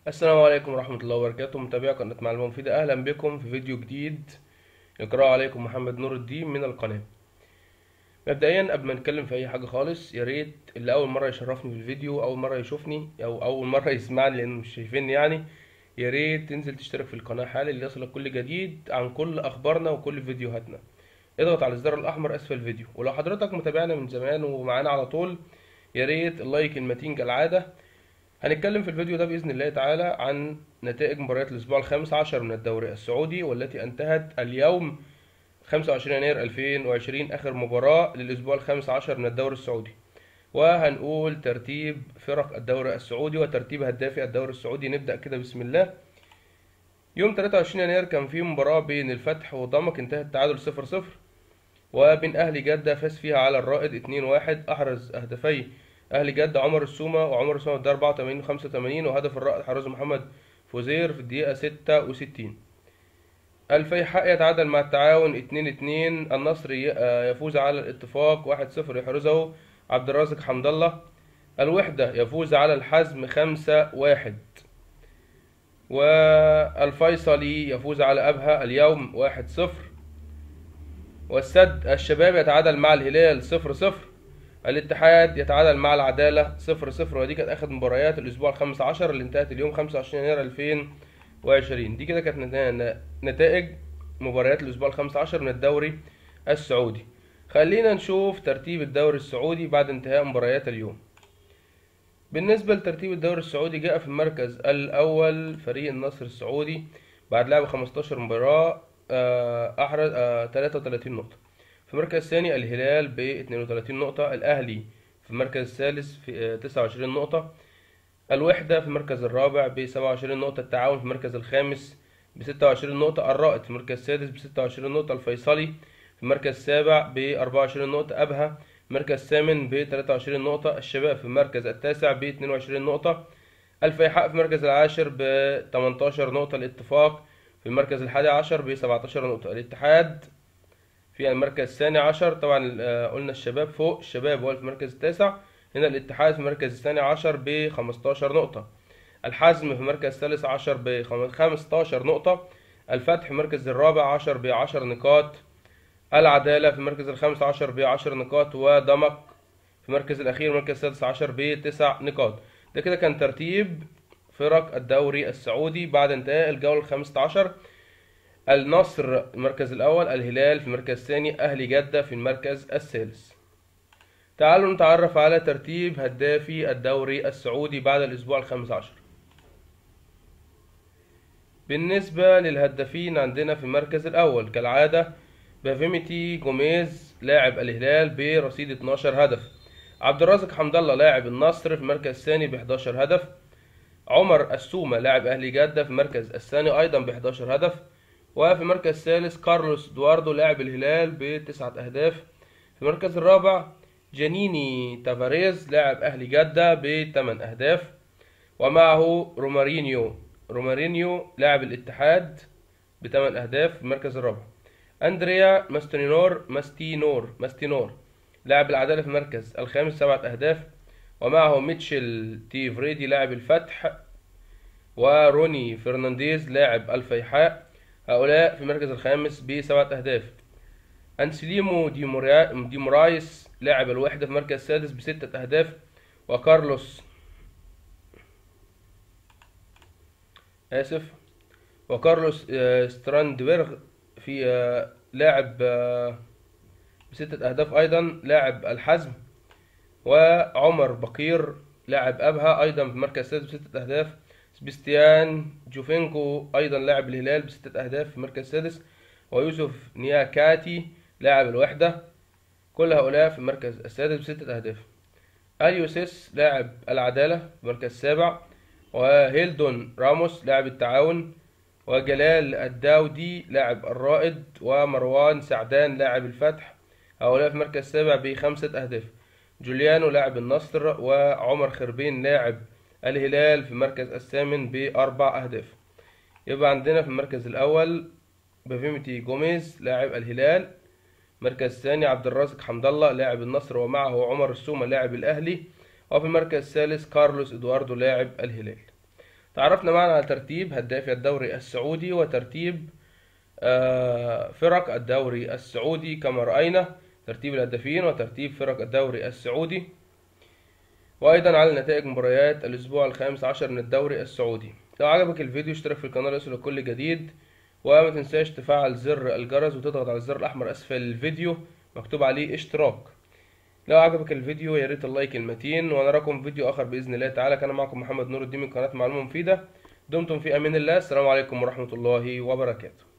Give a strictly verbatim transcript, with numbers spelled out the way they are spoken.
السلام عليكم ورحمة الله وبركاته، متابعي قناة معلومة مفيدة. أهلا بكم في فيديو جديد يقرأه عليكم محمد نور الدين من القناة. مبدئيا قبل ما نتكلم في أي حاجة خالص، يا ريت اللي أول مرة يشرفني في الفيديو، أول مرة يشوفني أو أول مرة يسمعني لأنه مش شايفيني يعني، يا ريت تنزل تشترك في القناة حالا ليصلك كل جديد عن كل أخبارنا وكل فيديوهاتنا. اضغط على الزر الأحمر أسفل الفيديو، ولو حضرتك متابعنا من زمان ومعانا على طول يا ريت اللايك المتين كالعادة. هنتكلم في الفيديو ده بإذن الله تعالى عن نتائج مباريات الأسبوع الخامس عشر من الدوري السعودي، والتي انتهت اليوم خمسة وعشرين يناير ألفين وعشرين، آخر مباراة للأسبوع الخامس عشر من الدوري السعودي. وهنقول ترتيب فرق الدوري السعودي وترتيب هدافي الدوري السعودي. نبدأ كده بسم الله. يوم ثلاثة وعشرين يناير كان في مباراة بين الفتح وضمك، انتهت تعادل صفر صفر، وبين أهلي جدة فاز فيها على الرائد اتنين واحد. أحرز هدفي أهلي جدة عمر السومة، وعمر السومة ده أربعة وتمانين و خمسة وتمانين، وهدف الرائد حرزه محمد فوزير في الدقيقة ستة وستين. الفيحاء يتعادل مع التعاون اتنين اتنين. النصر ي- آه، يفوز على الاتفاق واحد صفر، يحرزه عبد الرازق حمد الله. الوحدة يفوز على الحزم خمسة واحد. والفيصلي يفوز على أبها اليوم واحد صفر. والسد الشباب يتعادل مع الهلال صفر صفر. الاتحاد يتعادل مع العدالة صفر صفر. ودي كانت آخر مباريات الأسبوع الخامس عشر اللي انتهت اليوم خمسة وعشرين يناير ألفين وعشرين. دي كده كانت نتا- نتائج مباريات الأسبوع الخامس عشر من الدوري السعودي. خلينا نشوف ترتيب الدوري السعودي بعد انتهاء مباريات اليوم. بالنسبة لترتيب الدوري السعودي، جاء في المركز الأول فريق النصر السعودي بعد لعب خمستاشر مباراة، آه، أحرز آه، تلاتة وتلاتين نقطة. في المركز الثاني الهلال ب اتنين وتلاتين نقطة. الأهلي في المركز الثالث في آه، تسعة وعشرين نقطة. الوحدة في المركز الرابع ب سبعة وعشرين نقطة. التعاون في المركز الخامس ب ستة وعشرين نقطة. الرائد في المركز السادس ب ستة وعشرين نقطة. الفيصلي في المركز السابع ب أربعة وعشرين نقطة. أبها المركز الثامن ب تلاتة وعشرين نقطة. الشباب في المركز التاسع ب اتنين وعشرين نقطة. الفيحاء في المركز العاشر ب تمنتاشر نقطة. الاتفاق في المركز الحادي عشر ب سبعتاشر نقطة. الاتحاد في المركز الثاني عشر. طبعا آه، قلنا الشباب فوق، الشباب هو في المركز التاسع، هنا الاتحاد في المركز الثاني عشر ب خمستاشر نقطة. الحزم في المركز الثالث عشر ب خمستاشر نقطة. الفتح في المركز الرابع عشر ب عشر نقاط. العدالة في المركز الخامس عشر ب عشر نقاط. ودمك في المركز الأخير المركز السادس عشر ب تسع نقاط. ده كده كان ترتيب فرق الدوري السعودي بعد انتهاء الجولة الخامسة عشر. النصر المركز الأول، الهلال في المركز الثاني، أهلي جدة في المركز الثالث. تعالوا نتعرف على ترتيب هدافي الدوري السعودي بعد الأسبوع الخامس عشر. بالنسبة للهدافين عندنا في المركز الأول كالعادة بافيميتي جوميز لاعب الهلال برصيد اتناشر هدف. عبد الرازق حمد الله لاعب النصر في المركز الثاني ب حداشر هدف. عمر السومة لاعب أهلي جدة في المركز الثاني أيضا ب حداشر هدف. وفي المركز الثالث كارلوس دوواردو لاعب الهلال بتسعة أهداف. في المركز الرابع جانيني تافاريز لاعب أهلي جدة بثمان أهداف، ومعه رومارينيو رومارينيو لاعب الاتحاد بثمان أهداف في المركز الرابع. أندريا ماستينور ماستينور ماستينور لاعب العدالة في المركز الخامس سبعة أهداف، ومعه ميتشل تيفريدي لاعب الفتح، وروني فرنانديز لاعب الفيحاء، هؤلاء في المركز الخامس بسبعة أهداف. أنسليمو دي, مورا... دي مورايس لاعب الوحدة في المركز السادس بستة أهداف. وكارلوس آسف وكارلوس آه، ستراندبرغ في آه، لاعب آه، بستة أهداف أيضا لاعب الحزم. وعمر بقير لاعب أبها أيضا في المركز السادس بستة أهداف. سبيستيان جوفينكو أيضا لاعب الهلال بستة أهداف في المركز السادس. ويوسف نياكاتي لاعب الوحدة، كل هؤلاء في المركز السادس بستة أهداف. أليوسيس لاعب العدالة في المركز السابع. وهيلدون راموس لاعب التعاون. وجلال الداودي لاعب الرائد. ومروان سعدان لاعب الفتح، هؤلاء في المركز السابع بخمسة أهداف. جوليانو لاعب النصر. وعمر خربين لاعب الهلال في المركز الثامن بأربع أهداف. يبقى عندنا في المركز الأول بافيميتي جوميز لاعب الهلال. المركز الثاني عبد الرازق حمد الله لاعب النصر، ومعه عمر السومة لاعب الأهلي. وفي المركز الثالث كارلوس إدواردو لاعب الهلال. تعرفنا معنا على ترتيب هدافي الدوري السعودي وترتيب آه، فرق الدوري السعودي كما رأينا، ترتيب الهدافين وترتيب فرق الدوري السعودي، وأيضا على نتائج مباريات الأسبوع الخامس عشر من الدوري السعودي. لو عجبك الفيديو اشترك في القناة ليصلك كل جديد، وما تنساش تفعل زر الجرس وتضغط على الزر الأحمر أسفل الفيديو مكتوب عليه اشتراك. لو عجبك الفيديو يا ريت اللايك المتين، ونراكم في فيديو آخر بإذن الله تعالى. كان معكم محمد نور الدين من قناة معلومة مفيدة. دمتم في أمان الله. السلام عليكم ورحمة الله وبركاته.